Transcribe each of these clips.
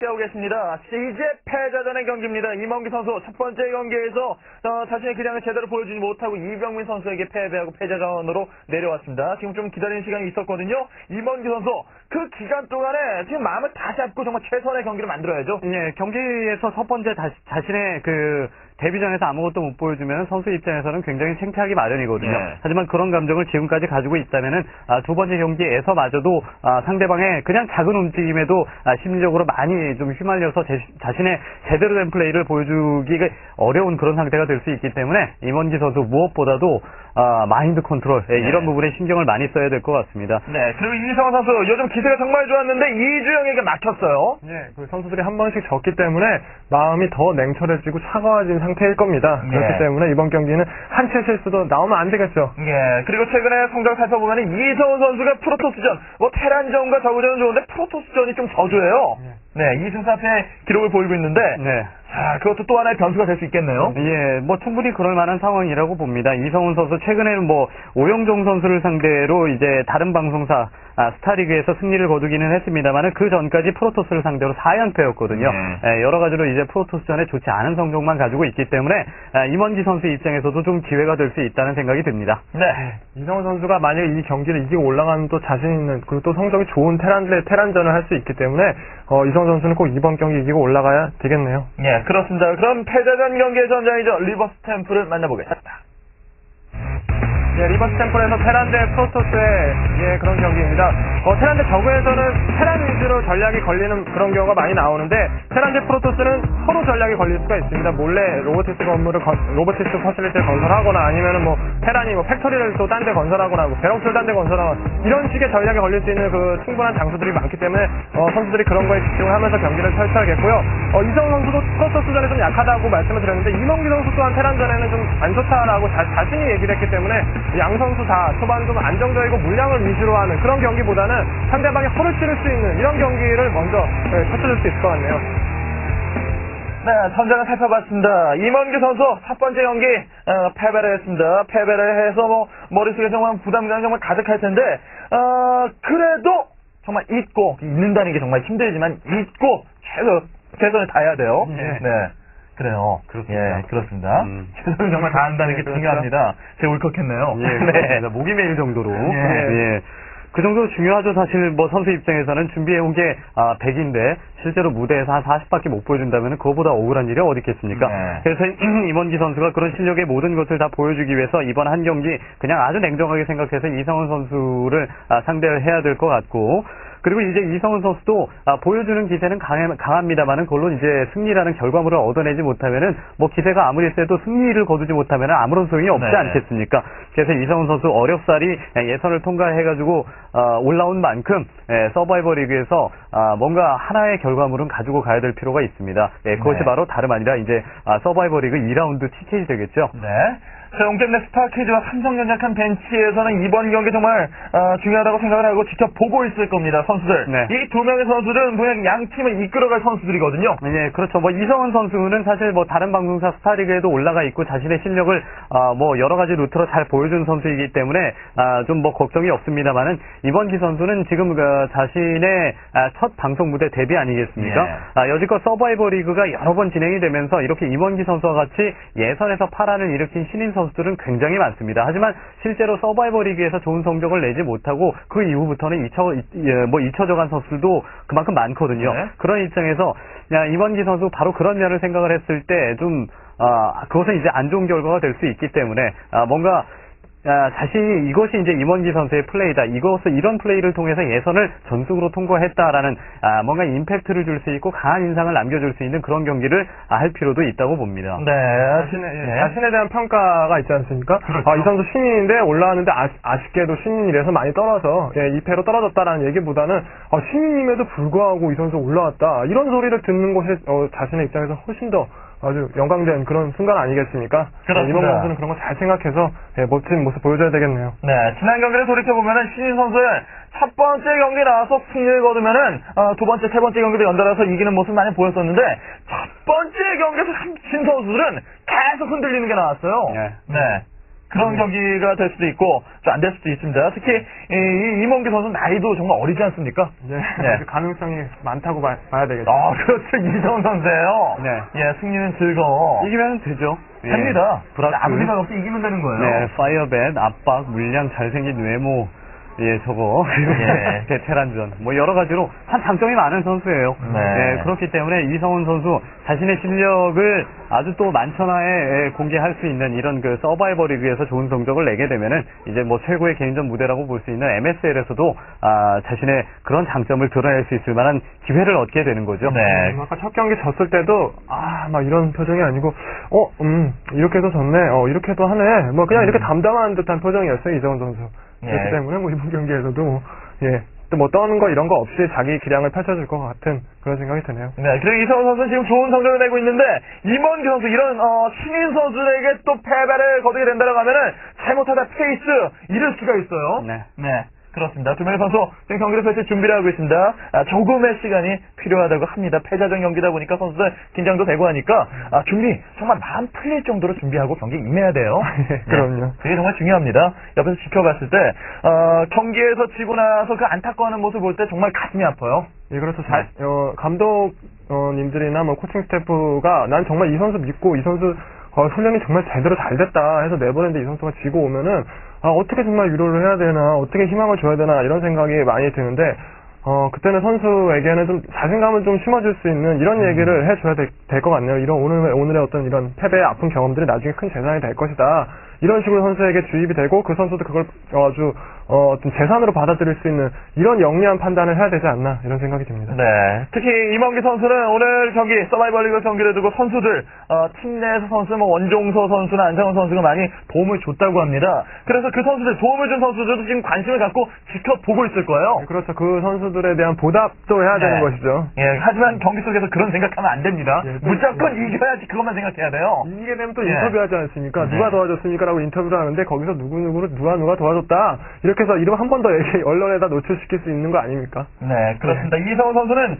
함께하고 계십니다. 시제 패자전의 경기입니다. 이몽규 선수 첫 번째 경기에서 자신의 기량을 제대로 보여주지 못하고 이병민 선수에게 패배하고 패자전으로 내려왔습니다. 지금 좀 기다리는 시간이 있었거든요. 이몽규 선수 그 기간 동안에 지금 마음을 다 잡고 정말 최선의 경기를 만들어야죠. 예, 경기에서 첫 번째 자신의 그 데뷔전에서 아무것도 못 보여주면 선수 입장에서는 굉장히 창피하기 마련이거든요. 네. 하지만 그런 감정을 지금까지 가지고 있다면은 두 번째 경기에서마저도 상대방의 그냥 작은 움직임에도 심리적으로 많이 좀 휘말려서 자신의 제대로 된 플레이를 보여주기가 어려운 그런 상태가 될 수 있기 때문에 임원기 선수 무엇보다도 마인드 컨트롤 이런 부분에 신경을 많이 써야 될 것 같습니다. 네, 그리고 이성원 선수 요즘 기세가 정말 좋았는데 이주영에게 막혔어요. 예, 그 선수들이 한 번씩 졌기 때문에 마음이 더 냉철해지고 차가워진 상태일 겁니다. 그렇기 때문에 이번 경기는 한 채 실수도 나오면 안 되겠죠. 예, 그리고 최근에 성적을 살펴보면 이성원 선수가 프로토스전, 테란전과 저그전은 좋은데 프로토스전이 좀 저조해요. 네, 2승 4패의 기록을 보이고 있는데 네. 자, 그것도 또 하나의 변수가 될 수 있겠네요. 예, 충분히 그럴 만한 상황이라고 봅니다. 이성훈 선수 최근에는 오영종 선수를 상대로 이제 다른 방송사 스타리그에서 승리를 거두기는 했습니다만은 그 전까지 프로토스를 상대로 4연패였거든요. 예, 여러 가지로 이제 프로토스전에 좋지 않은 성적만 가지고 있기 때문에 임원기 선수 입장에서도 좀 기회가 될 수 있다는 생각이 듭니다. 네. 이성훈 선수가 만약에 이 경기를 이기고 올라가면 또 자신 있는 그리고 또 성적이 좋은 테란전을 할 수 있기 때문에 이성훈 선수는 꼭 이번 경기 이기고 올라가야 되겠네요. 예, 그렇습니다. 그럼 패자전 경기의 전장이죠. 리버스 템플을 만나보겠습니다. 예, 리버스 템플에서 테란 대 프로토스의 그런 경기입니다. 테란 대 저그에서는 테란 위주로 전략이 걸리는 그런 경우가 많이 나오는데 테란 대 프로토스는 서로 전략이 걸릴 수가 있습니다. 몰래 로보틱스 퍼실리티를 건설하거나 아니면은 테란이 팩토리를 또 딴 데 건설하거나 베럭스를 딴 데 건설하거나 이런 식의 전략이 걸릴 수 있는 그 충분한 장소들이 많기 때문에 선수들이 그런 거에 집중을 하면서 경기를 펼쳐야겠고요. 이성 선수도 프로토스전에 좀 약하다고 말씀을 드렸는데 이몽규 선수 또한 테란전에는 좀 안 좋다라고 자신이 얘기를 했기 때문에 양 선수 다 초반 좀 안정적이고 물량을 위주로 하는 그런 경기보다는 상대방의 허를 찌를 수 있는 이런 경기를 먼저 펼쳐줄 수 있을 것 같네요. 네, 선장을 살펴봤습니다. 임원규 선수 첫 번째 경기 패배를 했습니다. 패배를 해서 머릿속에 정말 부담감이 정말 가득할 텐데 그래도 정말 잊는다는 게 정말 힘들지만 잊고 최선을 다해야 돼요. 네. 그래요. 그렇습니다. 예, 그렇습니다. 최선을 정말 다한다는 게 중요합니다. 제가 울컥했네요. 예, 네. 목이 메일 정도로. 예. 그 정도 중요하죠. 사실 선수 입장에서는 준비해온 게 100인데 실제로 무대에서 한 40밖에 못 보여준다면 그거보다 억울한 일이 어디 있겠습니까? 네. 그래서 임원기 선수가 그런 실력의 모든 것을 다 보여주기 위해서 이번 한 경기 그냥 아주 냉정하게 생각해서 이성훈 선수를 상대를 해야 될 것 같고, 그리고 이제 이성훈 선수도 보여주는 기세는 강합니다만은 그걸로 이제 승리라는 결과물을 얻어내지 못하면은 기세가 아무리 세도 승리를 거두지 못하면은 아무런 소용이 없지 네. 않겠습니까? 그래서 이성훈 선수 어렵사리 예선을 통과해가지고 올라온 만큼 서바이벌 리그에서 뭔가 하나의 결과물은 가지고 가야 될 필요가 있습니다. 그것이 네. 바로 다름 아니라 이제 서바이벌 리그 2라운드 TK이 되겠죠. 네. 자, 용겜넷 스타키즈와 삼성전자칸 벤치에서는 이번 경기 정말 중요하다고 생각을 하고 직접 보고 있을 겁니다, 선수들. 네. 이 두 명의 선수들은 그냥 양 팀을 이끌어갈 선수들이거든요. 네, 그렇죠. 이성훈 선수는 사실 다른 방송사 스타리그에도 올라가 있고 자신의 실력을 여러 가지 루트로 잘 보여준 선수이기 때문에 좀 걱정이 없습니다만은 이번기 선수는 지금 자신의 첫 방송 무대 데뷔 아니겠습니까? 네. 여지껏 서바이벌 리그가 여러 번 진행이 되면서 이렇게 이번기 선수와 같이 예선에서 파란을 일으킨 신인 선수들은 굉장히 많습니다. 하지만 실제로 서바이벌 리그에서 좋은 성적을 내지 못하고 그 이후부터는 잊혀져간 선수들도 그만큼 많거든요. 네. 그런 입장에서 이번기 선수 바로 그런 면을 생각을 했을 때 좀 그것은 이제 안 좋은 결과가 될 수 있기 때문에 뭔가 자신이 이것이 이제 임원기 선수의 플레이다. 이런 플레이를 통해서 예선을 전승으로 통과했다라는 뭔가 임팩트를 줄 수 있고 강한 인상을 남겨줄 수 있는 그런 경기를 할 필요도 있다고 봅니다. 네. 자신에 대한 평가가 있지 않습니까? 그렇죠. 이 선수 신인인데 올라왔는데 아쉽게도 신인이라서 많이 떨어져 2패로 떨어졌다라는 얘기보다는 신인임에도 불구하고 이 선수 올라왔다 이런 소리를 듣는 것이 자신의 입장에서 훨씬 더 아주 영광된 그런 순간 아니겠습니까? 그렇습니다. 이번 선수는 그런 거 잘 생각해서 멋진 모습 보여줘야 되겠네요. 네, 지난 경기를 돌이켜보면은 신인 선수의 첫 번째 경기 나와서 승리를 거두면은 두 번째, 세 번째 경기도 연달아서 이기는 모습 많이 보였었는데 첫 번째 경기에서 신 선수들은 계속 흔들리는 게 나왔어요. 네. 네. 그런 경기가 될 수도 있고 좀 안 될 수도 있습니다. 특히 이몽규 선수 나이도 정말 어리지 않습니까? 네. 네. 가능성이 많다고 봐야 되겠죠. 그렇죠. 이성훈 선수예요. 네. 예, 승리는 즐거워. 이기면 되죠. 예. 됩니다. 브라스. 아무 생각 없이 이기면 되는 거예요. 네, 파이어밴, 압박, 물량, 잘생긴 외모, 예, 저거. 예. 베테랑전. 뭐, 여러 가지로 참 장점이 많은 선수예요. 네. 그렇기 때문에 이성훈 선수 자신의 실력을 아주 또 만천하에 공개할 수 있는 이런 그 서바이벌 리그에서 좋은 성적을 내게 되면은 이제 뭐 최고의 개인전 무대라고 볼 수 있는 MSL에서도 자신의 그런 장점을 드러낼 수 있을 만한 기회를 얻게 되는 거죠. 네. 아까 첫 경기 졌을 때도 막 이런 표정이 아니고 이렇게 해서 졌네, 이렇게 해도 하네, 뭐 그냥 이렇게 담담한 듯한 표정이었어요, 이정훈 선수. 예. 그렇기 때문에 뭐 이번 경기에서도 또 뭐 떠는 거 이런 거 없이 자기 기량을 펼쳐줄 것 같은 그런 생각이 드네요. 네, 그리고 이성훈 선수는 지금 좋은 성적을 내고 있는데 이먼규 선수 이런 신인 선수에게 또 패배를 거두게 된다고 하면은 잘못하다 페이스 잃을 수가 있어요. 네. 그렇습니다. 두 명의 선수 지금 경기를 펼칠 준비를 하고 있습니다. 조금의 시간이 필요하다고 합니다. 패자전 경기다 보니까 선수들 긴장도 되고 하니까 준비 정말 마음 풀릴 정도로 준비하고 경기에 임해야 돼요. 그럼요. 그게 정말 중요합니다. 옆에서 지켜봤을 때 경기에서 지고 나서 그 안타까워하는 모습을 볼 때 정말 가슴이 아파요. 예, 그래서 감독님들이나 뭐 코칭 스태프가 난 정말 이 선수 믿고 이 선수 훈련이 정말 제대로 잘 됐다 해서 내보냈는데 이 선수가 지고 오면은 어떻게 정말 위로를 해야 되나, 어떻게 희망을 줘야 되나 이런 생각이 많이 드는데 그때는 선수에게는 좀 자신감을 좀 심어줄 수 있는 이런 얘기를 해줘야 될 것 같네요. 이런 오늘의 어떤 이런 패배의 아픈 경험들이 나중에 큰 재산이 될 것이다. 이런 식으로 선수에게 주입이 되고 그 선수도 그걸 아주 어떤 재산으로 받아들일 수 있는 이런 영리한 판단을 해야 되지 않나 이런 생각이 듭니다. 네. 특히 이먼기 선수는 오늘 경기 서바이벌 리그 경기를 두고 선수들 팀 내에서 선수 원종서 선수나 안상훈 선수가 많이 도움을 줬다고 합니다. 그래서 그 선수들 도움을 준 선수들도 지금 관심을 갖고 지켜보고 있을 거예요. 네, 그렇죠. 그 선수들에 대한 보답도 해야 되는 것이죠. 예. 하지만 경기 속에서 그런 생각하면 안 됩니다. 무조건 이겨야지 그것만 생각해야 돼요. 이기게 되면 또 인터뷰하지 않습니까? 누가 도와줬습니까? 라고 인터뷰를 하는데 거기서 누구누구를 누가 도와줬다 이렇게 해서 이름 한 번 더 언론에다 노출시킬 수 있는 거 아닙니까? 네, 그렇습니다. 이성훈 선수는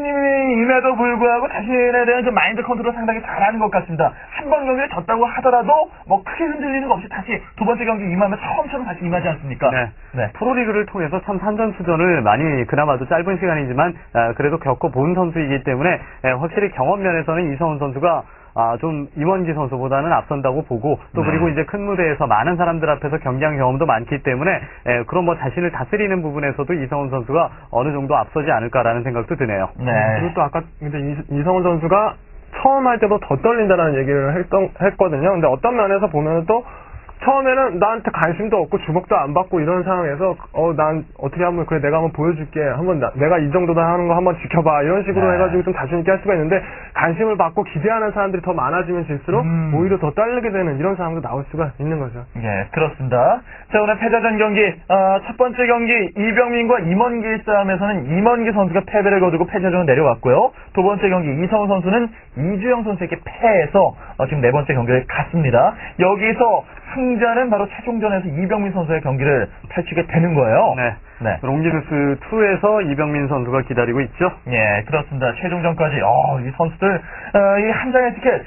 신임임에도 불구하고 자신에 대한 좀 마인드 컨트롤 상당히 잘하는 것 같습니다. 한 번 경기를 졌다고 하더라도 뭐 크게 흔들리는 거 없이 다시 두 번째 경기 임하면 처음처럼 다시 임하지 않습니까? 네. 프로리그를 통해서 참 산전수전을 많이 그나마도 짧은 시간이지만 그래도 겪어본 선수이기 때문에 확실히 경험 면에서는 이성훈 선수가 좀 임원기 선수보다는 앞선다고 보고 또 그리고 이제 큰 무대에서 많은 사람들 앞에서 경기한 경험도 많기 때문에 그런 뭐 자신을 다스리는 부분에서도 이성훈 선수가 어느 정도 앞서지 않을까라는 생각도 드네요. 네. 그리고 또 아까 근데 이성훈 선수가 처음 할 때보다 더 떨린다는 얘기를 했거든요. 근데 어떤 면에서 보면은 또 처음에는 나한테 관심도 없고 주목도 안 받고 이런 상황에서 난 어떻게 하면 그래 내가 한번 보여줄게 한번 내가 이 정도다 하는 거 한번 지켜봐 이런 식으로 해가지고 좀 자신 있게 할 수가 있는데 관심을 받고 기대하는 사람들이 더 많아지면 질수록 오히려 더 떨리게 되는 이런 상황도 나올 수가 있는 거죠. 예, 그렇습니다. 자, 오늘 패자전 경기 첫 번째 경기 이병민과 임원기 싸움에서는 임원기 선수가 패배를 거두고 패자전으로 내려왔고요. 두 번째 경기 이성훈 선수는 이주영 선수에게 패해서 지금 네 번째 경기를 갔습니다. 여기서 승자는 바로 최종전에서 이병민 선수의 경기를 펼치게 되는 거예요. 네. 롱기누스 2에서 이병민 선수가 기다리고 있죠. 예, 그렇습니다. 최종전까지 이 선수들 이 한 장의 티켓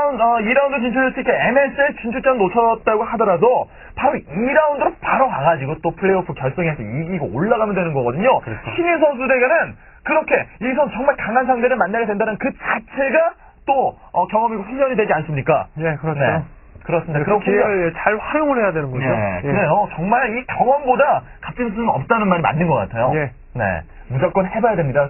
2라운드 진출 티켓 MSL 진출전 놓쳤다고 하더라도 바로 2라운드로 바로 가가지고 또 플레이오프 결승에서 이기고 올라가면 되는 거거든요. 그렇죠. 신인 선수들에게는 그렇게 이 선수 정말 강한 상대를 만나게 된다는 그 자체가 또 경험이고 훈련이 되지 않습니까? 예, 그렇죠. 네. 그렇습니다. 그런 기회를 잘 활용을 해야 되는 거죠. 네, 그래요. 정말 이 경험보다 값진 수는 없다는 말이 맞는 것 같아요. 예. 네, 무조건 해봐야 됩니다.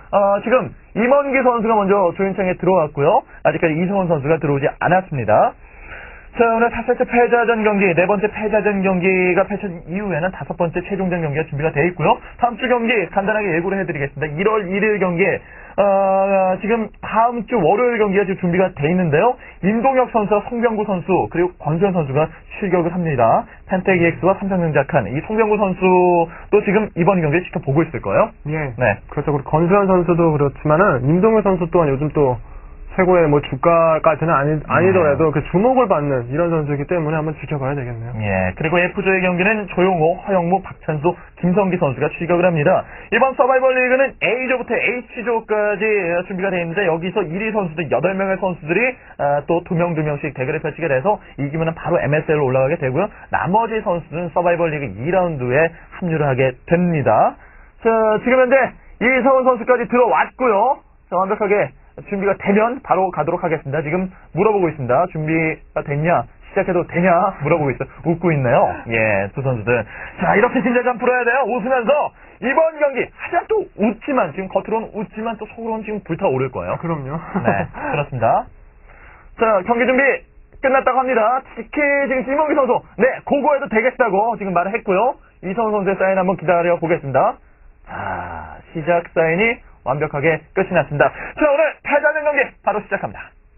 지금 임원기 선수가 먼저 조인창에 들어왔고요. 아직까지 이성훈 선수가 들어오지 않았습니다. 자, 오늘 4세트 패자전 경기, 네 번째 패자전 경기가 펼쳐진 이후에는 다섯 번째 최종전 경기가 준비가 되어 있고요. 다음 주 경기 간단하게 예고를 해드리겠습니다. 1월 1일 경기, 지금 다음 주 월요일 경기가 지금 준비가 되어 있는데요. 임동혁 선수와 송병구 선수, 그리고 권수현 선수가 출격을 합니다. 펜텍이엑스와 삼성전자칸, 이 송병구 선수도 지금 이번 경기를 지켜보고 있을 거예요. 예. 네. 그렇죠. 그리고 권수현 선수도 그렇지만은 임동혁 선수 또한 요즘 또 최고의 뭐 주가까지는 아니더라도 그 주목을 받는 이런 선수이기 때문에 한번 지켜봐야 되겠네요. 예, 그리고 F조의 경기는 조용호, 허영무, 박찬수, 김성기 선수가 출격을 합니다. 이번 서바이벌 리그는 A조부터 H조까지 준비가 되어 있는데 여기서 1위 선수들 8명의 선수들이 또 2명씩 대결을 펼치게 돼서 이기면 바로 MSL로 올라가게 되고요. 나머지 선수들은 서바이벌 리그 2라운드에 합류를 하게 됩니다. 자, 지금 현재 이성훈 선수까지 들어왔고요. 자, 완벽하게 준비가 되면 바로 가도록 하겠습니다. 지금 물어보고 있습니다. 준비가 됐냐? 시작해도 되냐? 물어보고 있어요. 웃고 있네요. 예, 두 선수들. 자, 이렇게 진짜 풀어야 돼요. 웃으면서 이번 경기 하지만 또 웃지만 지금 겉으로는 웃지만 또 속으로는 지금 불타오를 거예요. 그럼요. 네, 그렇습니다. 자, 경기 준비 끝났다고 합니다. 특히 지금 김원기 선수, 네, 고고해도 되겠다고 지금 말을 했고요. 이성훈 선수의 사인 한번 기다려 보겠습니다. 자, 시작 사인이 완벽하게 끝이 났습니다. 자, 오늘 패자전 경기 바로 시작합니다.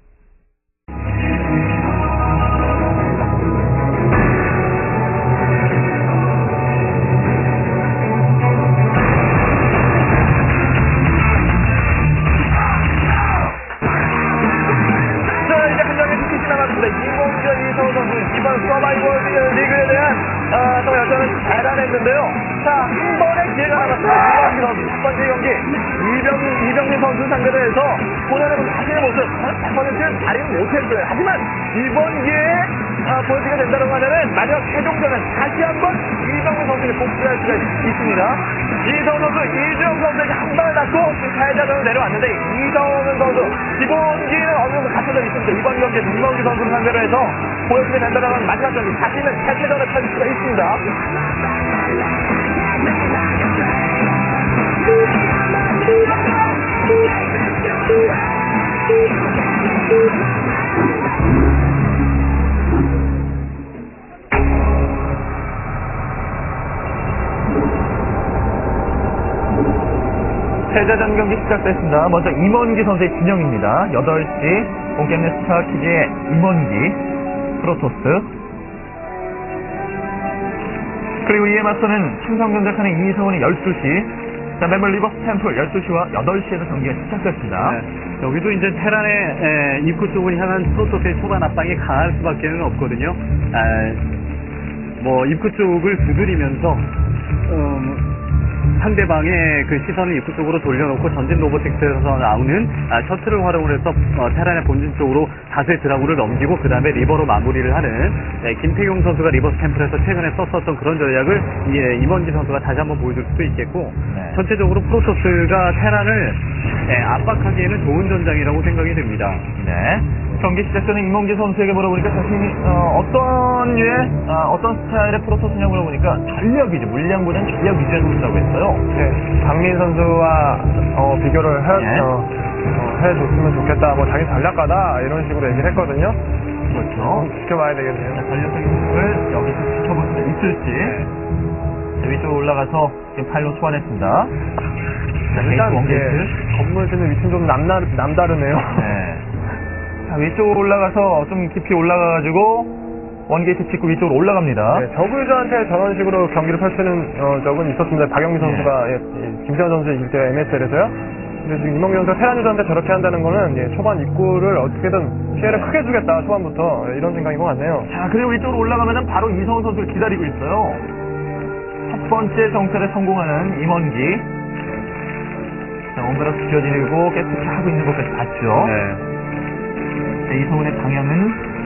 자, 이제 한 명의 티켓이 남았습니다. 이몽규, 이성훈 선수 이번 서바이벌 리그에 대한 정말 여전히 대단했는데요. 자, 한 번의 기회가 남았습니다. 이몽규 선수 첫 번째 경기 이병민 선수 상대로 해서 본연의 자신의 모습 100% 발휘 못했어요. 하지만 이번 기회에 보여주게 된다고 하면은 마지막 최종전은 다시 한번 이병민 선수를 복수할 수가 있습니다. 이성훈 선수, 이주영 선수에게 한 방을 낳고 패자전으로 내려왔는데 이성훈 선수 기본기는 어느 정도 갖춰져 있습니다. 이번 경기에서 이범규 선수를 상대로 해서 보여주게 된다고 하면 마지막 경기 자신은 패자전을 펼칠 수가 있습니다. 패자전 경기 시작됐습니다. 먼저 임원기 선수의 진영입니다. 8시 온게임넷 스타키즈의 임원기, 프로토스, 그리고 이에 맞서는 충성전작하는 이성훈이 12시, 자, 멤버 리버스 템플 12시와 8시에도 경기가 시작됐습니다. 네. 여기도 이제 테란의 입구 쪽을 향한 프로토스의 초반 압박이 강할 수밖에는 없거든요. 뭐 입구 쪽을 두드리면서 상대방의 그 시선을 입구 쪽으로 돌려놓고 전진 로보틱스에서 나오는 셔틀을 활용을 해서 테란의 본진 쪽으로 다수의 드라군을 넘기고 그 다음에 리버로 마무리를 하는 김태경 선수가 리버스 템플에서 최근에 썼었던 그런 전략을 임원기 선수가 다시 한번 보여줄 수도 있겠고, 네. 전체적으로 프로토스가 테란을 압박하기에는 좋은 전장이라고 생각이 됩니다. 네. 경기 시작 전에 임원기 선수에게 물어보니까 자신이 어떤 류의 어떤 스타일의 프로토스냐고 물어보니까 전력이죠. 물량보다는 전력 위주의 선수라고 했어요. 네, 박민 선수와 비교를 해줬으면 좋겠다. 뭐 자기 전략가다 이런 식으로 얘기를 했거든요. 그렇죠. 지켜봐야 되겠네요. 전력적인 모습을 여기서 지켜볼 수 있을지. 자, 위쪽으로 올라가서 지금 파일로 소환했습니다. 자, 일단 원게이트. 건물 짓는 위치는 좀 남다르네요. 네. 자, 위쪽으로 올라가서 좀 깊이 올라가가지고 원게이트 찍고 위쪽으로 올라갑니다. 네, 저그유저한테 저런 식으로 경기를 펼치는 적은 있었습니다. 박영미 선수가 김세현 선수 이길 때 MSL에서요. 근데 지금 이몽규 선수가 테란 유저한테 저렇게 한다는 거는 초반 입구를 어떻게든 피해를 크게 주겠다 초반부터 이런 생각인 것 같네요. 자, 그리고 위쪽으로 올라가면은 바로 이성훈 선수를 기다리고 있어요. 첫 번째 정찰에 성공하는 임원기. 자, 온가락 지켜지고 깨끗이 하고 있는 것까지 봤죠. 네. 자, 이성훈의 방향은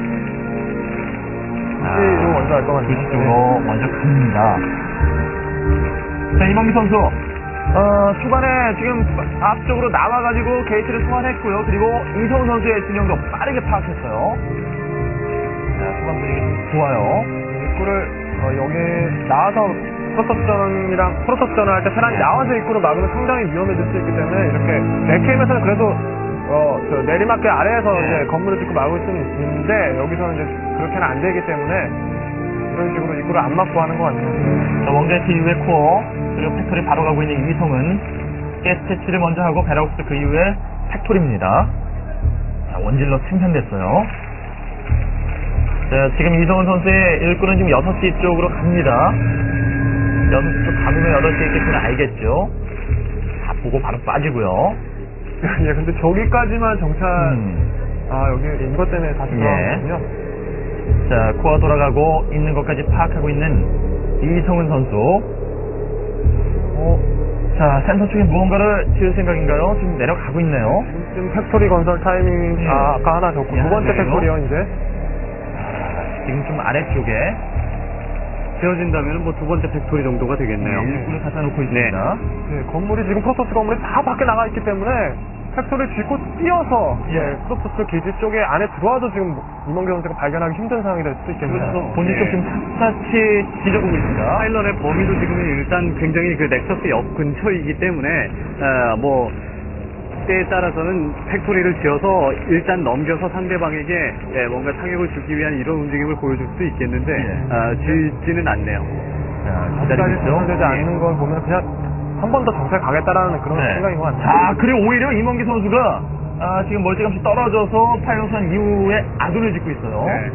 이쪽으로 먼저 할 것 같네요. 이쪽으로 먼저 갑니다. 자, 임원기 선수 초반에 지금 앞쪽으로 나와가지고 게이트를 소환했고요. 그리고 이성훈 선수의 진영도 빠르게 파악했어요. 자, 초반 분위기 좀 좋아요. 입구를 여기 나와서 프로토스전을 할 때 테란이 나와서 입구를 막으면 상당히 위험해질 수 있기 때문에 이렇게 네케임에서는 그래도 저 내리막길 아래에서 이제 건물을 짓고 막을 수는 있는데 여기서는 이제 그렇게는 안 되기 때문에 이런 식으로 입구를 안 막고 하는 것 같네요. 자, 원게이트 이후에 코어, 그리고 팩토리 바로 가고 있는 이성은 가스 채취를 먼저 하고 베라우스 그 이후에 팩토리입니다. 자, 원질러 생산됐어요. 자, 지금 이성은 선수의 일꾼은 지금 6시 쪽으로 갑니다. 6시 쪽 가면 8시에 있겠지는 알겠죠. 다 보고 바로 빠지고요. 예, 근데 저기까지만 정찰, 여기 이것 때문에 다시 예. 돌아왔거든요. 자, 코어 돌아가고 있는 것까지 파악하고 있는 이성은 선수. 자, 센터 쪽에 무언가를 지을 생각인가요? 지금 내려가고 있네요. 지금 팩토리 건설 타이밍, 예. 아까 하나 줬고, 두 번째 그래요? 팩토리요, 이제. 지금 좀 아래쪽에 지어진다면 뭐 두 번째 팩토리 정도가 되겠네요. 일꾼을 갖다 놓고 있습니다. 예, 건물이 지금 프로토스 건물이 다 밖에 나가 있기 때문에, 팩토리를 짓고 뛰어서, 예, 프로토스 기지 쪽에 안에 들어와도 지금 이몽규 선수가 발견하기 힘든 상황이 될 수도 있겠네요. 그래서 본인 쪽 예. 지금 샅샅이 지져보고 있습니다. 파일런의 범위도 지금 일단 굉장히 그 넥서스 옆 근처이기 때문에 뭐 때에 따라서는 팩토리를 지어서 일단 넘겨서 상대방에게 뭔가 타격을 주기 위한 이런 움직임을 보여줄 수도 있겠는데 지지는 않네요. 자, 아직까지 기다리고 있죠. 정찰되지 않는 걸 보면 그냥 한 번 더 정찰 가겠다라는 그런 네. 생각인 것 같아요. 자, 그리고 오히려 이몽기 선수가 지금 멀찌감치 떨어져서 파이어선 이후에 아둔을 짓고 있어요. 네.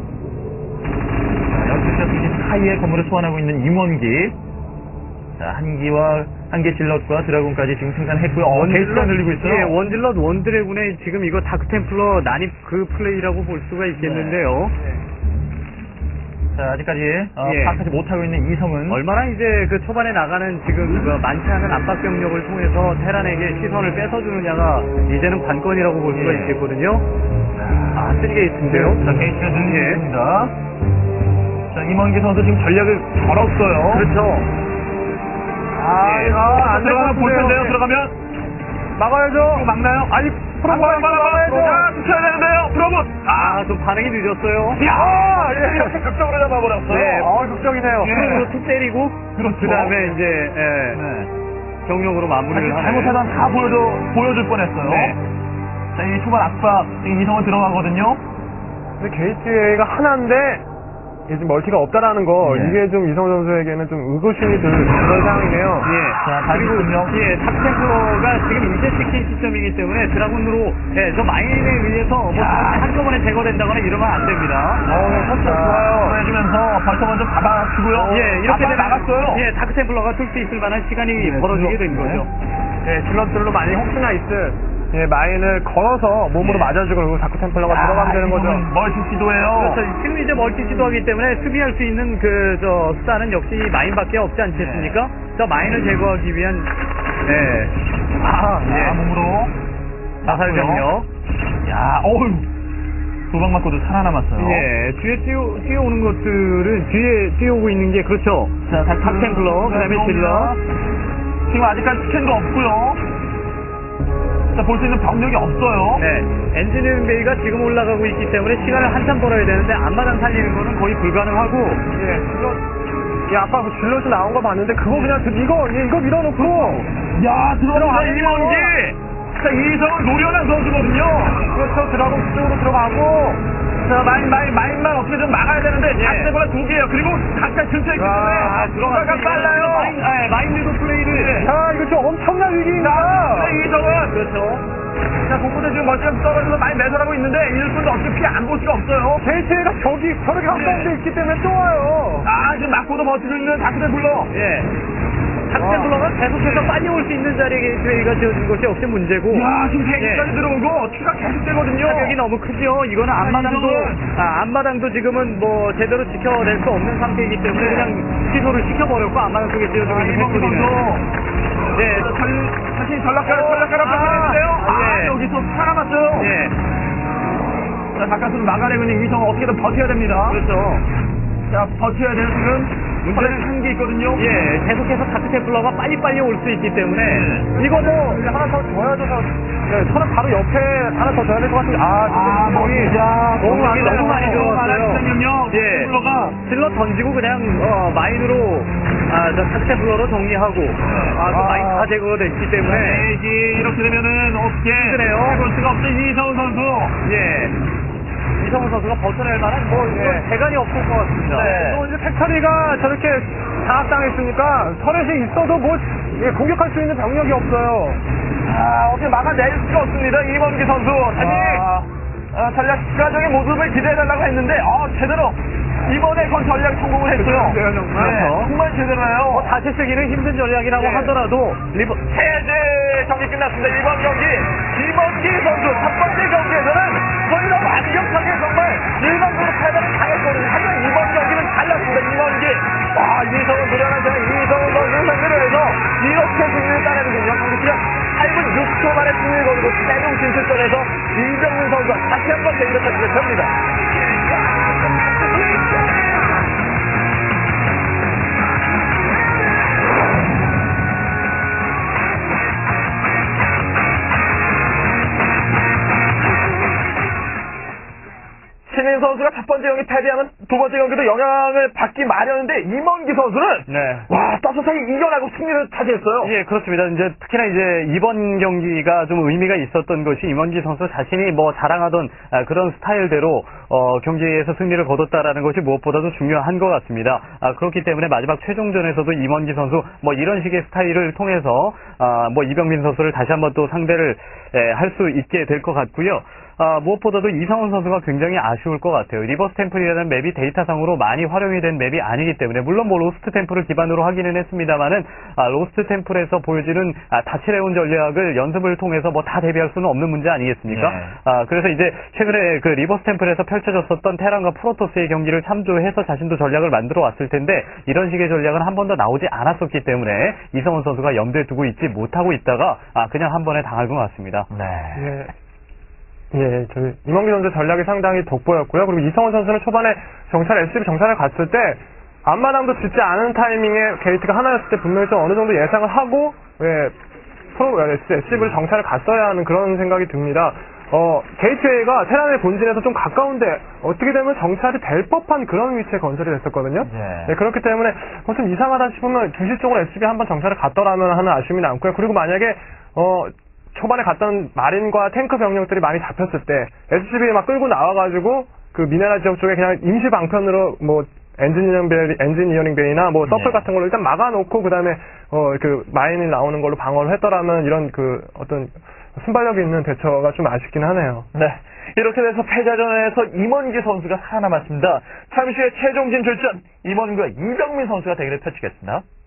자, 연습자 사이에 건물을 소환하고 있는 임원기. 자, 한개 질럿과 드라군까지 지금 생산했고요. 게이트가 늘리고 있어요. 예, 원질럿 원드래곤의 지금 이거 다크템플러 난입 그 플레이라고 볼 수가 있겠는데요. 자, 아직까지 예. 파악하지 못하고 있는 이성은 얼마나 이제 그 초반에 나가는 지금 그 많지 않은 압박 병력을 통해서 테란에게 시선을 뺏어주느냐가 이제는 관건이라고 볼 수가 예. 있겠거든요. 아, 3게이트인데요. 자, 게이트가 늘리고 예. 있습니다. 자, 임원기 선수 지금 전략을 걸었어요. 그렇죠. 예. 안 들어가면 볼 텐데요. 들어가면 막아야죠. 막나요? 아니, 프로브 막아야죠. 자, 붙여야 되는데요. 프로브. 아, 좀 반응이 늦었어요. 야, 이렇게 극적으로 잡아버렸어요. 네. 극적이네요. 예. 프로브로 툭 때리고 그렇죠. 그 다음에 이제 네. 경력으로 마무리를 하는. 잘못하면 다 보여줄 뻔했어요. 네. 자, 이 초반 압박, 이 이성은 들어가거든요. 근데 게이트웨이가 하나인데 이게 지금 멀티가 없다라는 거 예. 이게 좀 이성 선수에게는 좀 의구심이 들 그런 상황이네요. 자, 그리고 그리고 예, 탑템플러가 지금 이제 찍힌 시점이기 때문에 드라군으로 저 마인에 의해서 뭐 야. 한꺼번에 제거된다거나 이러면 안 됩니다. 선수 좋아요. 해주면서 벌써 먼저 잡아주고요. 예, 이렇게 되면 나갔어요. 예, 다크템플러가 tul 수 있을 만한 시간이 벌어지게 된 거죠. 예, 질럿들로 많이 혹시나 있을 예, 마인을 걸어서 몸으로 예. 맞아주고 그리고 다크 템플러가 들어가면 되는 거죠. 멀티 시도예요. 그렇죠. 지금 이제 멀티 시도하기 때문에 수비할 수 있는 수단은 역시 마인밖에 없지 않겠습니까? 저 마인을 제거하기 위한 예. 몸으로 자살 병력. 야, 어휴. 두 방 맞고도 살아남았어요. 예, 뒤에 뛰어오는 것들은 뒤에 뛰어오고 있는 게 그렇죠. 자, 탑템플러, 그다음에 질러. 지금 아직까지 스캔도 없고요. 자, 볼 수 있는 병력이 없어요. 네, 엔지니어링 베이가 지금 올라가고 있기 때문에 시간을 한참 벌어야 되는데 앞마당 살리는 거는 거의 불가능하고. 예, 질럿. 예, 아까 그 질럿이 나온 거 봤는데 그거 그냥 이거 밀어놓고 야, 들어가 들어가네요. 이mon기. 자, 이성은 노련한 선수거든요. 그렇죠. 드라곤 쪽으로 들어가고 자, 마인만 어떻게 좀 막아야 되는데, 작대보다 두 개예요. 그리고 가까이 근처에 있기 때문에, 들어가가 빨라요. 마인드도 플레이를. 자, 이거 좀 엄청난 위기입니다. 이성은. 그렇죠. 자, 공부는 지금 멀쩡히 떨어져서 많이 매설하고 있는데, 일꾼도 어떻게 피해 안 볼 수가 없어요. 게이트가 저렇게 가까운 데 있기 때문에 좋아요. 아, 지금 맞고도 버티고 있는 다크데블러. 예. 탑템플러가 계속해서 빨리 올 수 있는 자리에 게이트웨이가 지어진 것이 역시 문제고. 야, 지금 대기까지 들어오고, 추가 계속 되거든요. 타격이 너무 크죠. 이거는 앞마당도 이거는- 앞마당도 지금은 뭐 제대로 지켜낼 수 없는 상태이기 때문에 그냥 취소를 시켜버렸고 앞마당 쪽에 지어지고 있는 이범기 팩토리는. 선수. 네. 자신이 전략가를 발견했는데요. 예. 여기서 살아났어요. 예. 자, 바깥으로 나가려고 있는 이성은 어떻게든 버텨야 됩니다. 그렇죠. 자, 버텨야 되는 지금 문제는 한 게 있거든요. 예, 계속해서 다크템플러가 빨리빨리 올 수 있기 때문에 이거 뭐 이제 하나 더 줘야죠. 네, 저는 바로 옆에 하나 더 줘야 될 것 같은데. 너무 많이 들어왔어요. 예. 블러가 질러 던지고 그냥 마인으로 저 다크템플러로 정리하고 또 마인 다 제거가 됐기 때문에 이렇게 되면은 어떻게 힘드네요. 해볼 수가 없죠. 이성훈 선수. 예. 이성훈 선수가 버텨낼 만한 예. 대관이 없을 것 같습니다. 네. 또 이제 팩토리가 저렇게 장악당했으니까 터렛이 있어도 뭐 공격할 수 있는 병력이 없어요. 어떻게 막아낼 수가 없습니다. 이범기 선수. 다시 전략가적인 모습을 기대해달라고 했는데 제대로 이번에 건 전략 성공을 했어요. 그래요, 정말. 네, 정말 제대로요. 다시 쓰기는 힘든 전략이라고 네. 하더라도 세제 경기 끝났습니다. 이번 경기 이번기 선수 첫 번째 경기에서는 거의 완벽하게 정말 일반적으로 패배를 당했거든요. 하지만 이번 경기는 달랐습니다. 이번기 이성은 노련한 자 이성은 선수 상대로 해서 이렇게 승리를 따내는군요. 경기 시간 8분 6초 만에 승리를 거두고 최종 진출전에서 이병민 선수가 다시 한번 대결을 펼치게 됩니다. 신인 선수가 첫 번째 경기 패배하면 두 번째 경기도 영향을 받기 마련인데 임원기 선수는 네. 떳떳하게 이겨내고 승리를 차지했어요. 예, 그렇습니다. 이제 특히나 이제 이번 경기가 좀 의미가 있었던 것이 임원기 선수 자신이 뭐 자랑하던 그런 스타일대로 경기에서 승리를 거뒀다라는 것이 무엇보다도 중요한 것 같습니다. 그렇기 때문에 마지막 최종전에서도 임원기 선수 뭐 이런 식의 스타일을 통해서 뭐 이병민 선수를 다시 한번 또 상대를 할 수 있게 될 것 같고요. 무엇보다도 이상훈 선수가 굉장히 아쉬울 것 같아요. 리버스 템플이라는 맵이 데이터상으로 많이 활용이 된 맵이 아니기 때문에 물론 뭐 로스트 템플을 기반으로 하기는 했습니다만은 로스트 템플에서 보여지는 다치레온 전략을 연습을 통해서 뭐 다 대비할 수는 없는 문제 아니겠습니까? 네. 그래서 이제 최근에 그 리버스 템플에서 펼쳐졌었던 테란과 프로토스의 경기를 참조해서 자신도 전략을 만들어 왔을 텐데 이런 식의 전략은 한 번도 나오지 않았었기 때문에 이성훈 선수가 염두에 두고 있지 못하고 있다가 그냥 한 번에 당할 것 같습니다. 네. 예, 저기 임원기 선수 전략이 상당히 돋보였고요. 그리고 이성훈 선수는 초반에 SCB 정찰을 갔을 때 앞마당도 짓지 않은 타이밍에 게이트가 하나였을 때 분명히 좀 어느 정도 예상을 하고 SCB를 정찰을 갔어야 하는 그런 생각이 듭니다. 게이트웨이가 테란의 본진에서 좀 가까운데 어떻게 되면 정찰이 될 법한 그런 위치에 건설이 됐었거든요. 네, 그렇기 때문에 좀 이상하다 싶으면 2시 쪽으로 SCB 한번 정찰을 갔더라면 하는 아쉬움이 남고요. 그리고 만약에 초반에 갔던 마린과 탱크 병력들이 많이 잡혔을 때 SCB 막 끌고 나와가지고 그 미네랄 지역 쪽에 그냥 임시 방편으로 뭐 엔지니어링 베이나 뭐 서플 같은 걸로 일단 막아놓고 그 다음에 그 마인이 나오는 걸로 방어를 했더라면 이런 그 어떤 순발력이 있는 대처가 좀 아쉽긴 하네요. 네. 이렇게 돼서 패자전에서 임원기 선수가 살아남았습니다. 잠시 후에 최종 진출전 임원기와 이병민 선수가 대결을 펼치겠습니다.